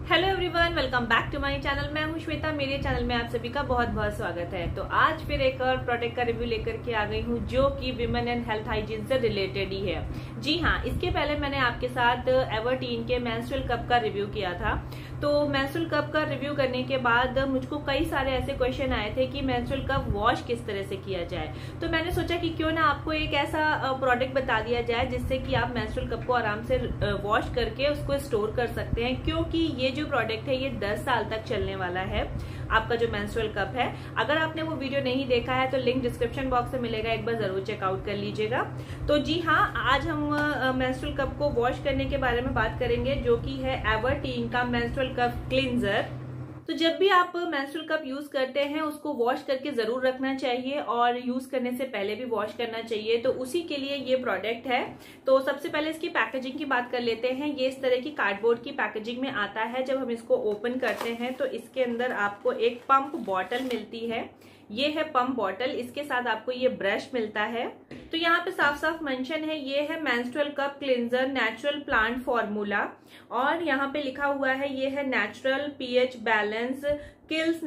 Hello everyone, welcome back to my channel. मैं हूं श्वेता। मेरे चैनल में आप सभी का बहुत बहुत स्वागत है। तो आज फिर एक और प्रोडक्ट का रिव्यू लेकर के आ गई हूं जो कि विमेन एंड हेल्थ हाइजीन से रिलेटेड ही है। जी हाँ, इसके पहले मैंने आपके साथ एवरटीन के मेंस्ट्रुअल कप का रिव्यू किया था। तो मेंस्ट्रुअल कप का रिव्यू करने के बाद मुझको कई सारे ऐसे क्वेश्चन आए थे कि मेंस्ट्रुअल कप वॉश किस तरह से किया जाए। तो मैंने सोचा कि क्यों ना आपको एक ऐसा प्रोडक्ट बता दिया जाए जिससे कि आप मेंस्ट्रुअल कप को आराम से वॉश करके उसको स्टोर कर सकते हैं, क्योंकि ये जो प्रोडक्ट है ये 10 साल तक चलने वाला है। आपका जो मेंस्ट्रुअल कप है, अगर आपने वो वीडियो नहीं देखा है तो लिंक डिस्क्रिप्शन बॉक्स में मिलेगा, एक बार जरूर चेकआउट कर लीजिएगा। तो जी हाँ, आज हम मेंस्ट्रुअल कप को वॉश करने के बारे में बात करेंगे जो कि है एवरटीन का मेंस्ट्रुअल कप क्लींजर। तो जब भी आप मेंस्ट्रुअल कप यूज करते हैं उसको वॉश करके जरूर रखना चाहिए और यूज करने से पहले भी वॉश करना चाहिए। तो उसी के लिए ये प्रोडक्ट है। तो सबसे पहले इसकी पैकेजिंग की बात कर लेते हैं। ये इस तरह की कार्डबोर्ड की पैकेजिंग में आता है। जब हम इसको ओपन करते हैं तो इसके अंदर आपको एक पंप बॉटल मिलती है। ये है पंप बॉटल, इसके साथ आपको ये ब्रश मिलता है। तो यहाँ पे साफ साफ मेंशन है, ये है menstrual cup cleanser natural plant formula, और यहाँ पे लिखा हुआ है ये है natural pH balance kills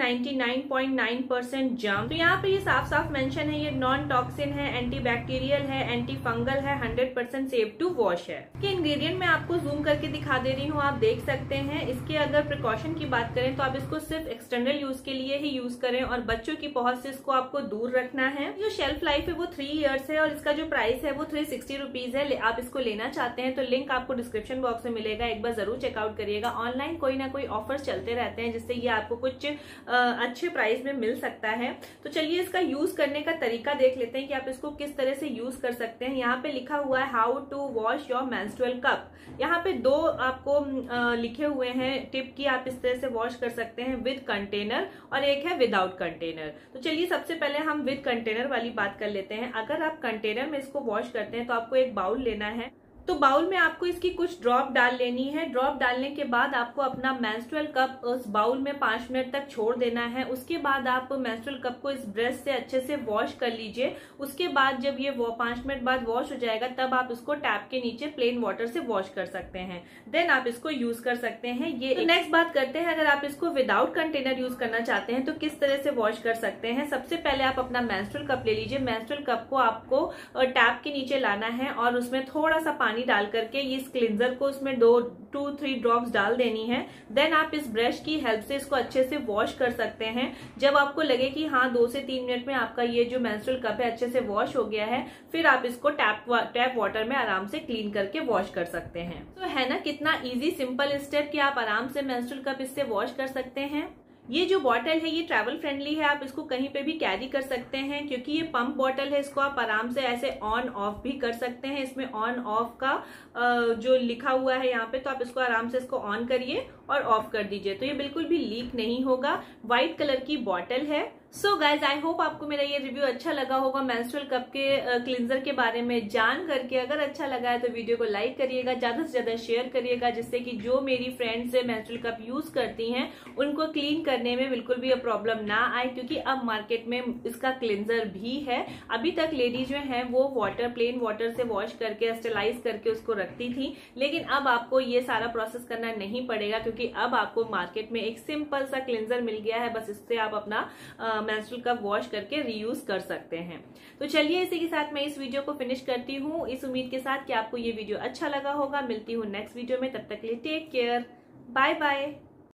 99.9% germ. तो यहाँ पे ये साफ साफ मेंशन है, ये नॉन टॉक्सिन है, एंटीबैक्टीरियल है, एंटी फंगल है, 100% सेफ टू वॉश है। इसके इंग्रेडिएंट मैं आपको जूम करके दिखा दे रही हूँ, आप देख सकते हैं। इसके अगर प्रिकॉशन की बात करें तो आप इसको सिर्फ एक्सटर्नल यूज के लिए ही यूज करें और बच्चों की पहुंच से इसको आपको दूर रखना है। जो शेल्फ लाइफ है वो 3 इयर्स है और इसका जो प्राइस है वो 360 रुपीज है। आप इसको लेना चाहते हैं तो लिंक आपको डिस्क्रिप्शन बॉक्स में मिलेगा, एक बार जरूर चेकआउट करिएगा। ऑनलाइन कोई ना कोई ऑफर्स चलते रहते हैं जिससे ये आपको कुछ अच्छे प्राइस में मिल सकता है। तो चलिए इसका यूज करने का तरीका देख लेते हैं कि आप इसको किस तरह से यूज कर सकते हैं। यहाँ पे लिखा हुआ है how to wash your menstrual cup. यहाँ पे 2 आपको लिखे हुए हैं टिप की आप इस तरह से वॉश कर सकते हैं, विद कंटेनर और एक है विदाउट कंटेनर। तो चलिए सबसे पहले हम विद कंटेनर वाली बात कर लेते हैं। अगर आप कंटेनर में इसको वॉश करते हैं तो आपको एक बाउल लेना है। तो बाउल में आपको इसकी कुछ ड्रॉप डाल लेनी है। ड्रॉप डालने के बाद आपको अपना मेंस्ट्रुअल कप उस बाउल में 5 मिनट तक छोड़ देना है। उसके बाद आप मेंस्ट्रुअल कप को इस ब्रश से अच्छे से वॉश कर लीजिए। उसके बाद जब ये 5 मिनट बाद वॉश हो जाएगा तब आप इसको टैप के नीचे प्लेन वाटर से वॉश कर सकते हैं। देन आप इसको यूज कर सकते हैं। ये नेक्स्ट बात करते हैं, अगर आप इसको विदाउट कंटेनर यूज करना चाहते हैं तो किस तरह से वॉश कर सकते हैं। सबसे पहले आप अपना मेंस्ट्रुअल कप ले लीजिए। मेंस्ट्रुअल कप को आपको टैप के नीचे लाना है और उसमें थोड़ा सा पानी डाल करके इस क्लींजर को उसमें 2-3 ड्रॉप्स डाल देनी है। देन आप इस ब्रश की हेल्प से इसको अच्छे से वॉश कर सकते हैं। जब आपको लगे कि हाँ 2 से 3 मिनट में आपका ये जो मेंस्ट्रुअल कप है अच्छे से वॉश हो गया है, फिर आप इसको टैप वाटर में आराम से क्लीन करके वॉश कर सकते हैं। तो है ना कितना इजी सिंपल स्टेप कि आप आराम से मेंस्ट्रुअल कप इससे वॉश कर सकते हैं। ये जो बॉटल है ये ट्रैवल फ्रेंडली है, आप इसको कहीं पे भी कैरी कर सकते हैं क्योंकि ये पंप बॉटल है। इसको आप आराम से ऐसे ऑन ऑफ भी कर सकते हैं। इसमें ऑन ऑफ का जो लिखा हुआ है यहाँ पे, तो आप इसको आराम से इसको ऑन करिए और ऑफ कर दीजिए तो ये बिल्कुल भी लीक नहीं होगा। व्हाइट कलर की बॉटल है। सो गाइज, आई होप आपको मेरा ये रिव्यू अच्छा लगा होगा मेंस्ट्रुअल कप के क्लींजर के बारे में जान करके। अगर अच्छा लगा है तो वीडियो को लाइक करिएगा, ज्यादा से ज्यादा शेयर करिएगा, जिससे कि जो मेरी फ्रेंड्स मेंस्ट्रुअल कप यूज करती हैं उनको क्लीन करने में बिल्कुल भी प्रॉब्लम ना आए, क्योंकि अब मार्केट में इसका क्लींजर भी है। अभी तक लेडीज जो है वो प्लेन वाटर से वॉश करके स्टरलाइज करके उसको रखती थी, लेकिन अब आपको ये सारा प्रोसेस करना नहीं पड़ेगा क्योंकि अब आपको मार्केट में एक सिंपल सा क्लींजर मिल गया है। बस इससे आप अपना मेंस्ट्रुअल कप वॉश करके रीयूज कर सकते हैं। तो चलिए इसी के साथ मैं इस वीडियो को फिनिश करती हूँ, इस उम्मीद के साथ कि आपको ये वीडियो अच्छा लगा होगा। मिलती हूँ नेक्स्ट वीडियो में, तब तक के लिए टेक केयर, बाय बाय।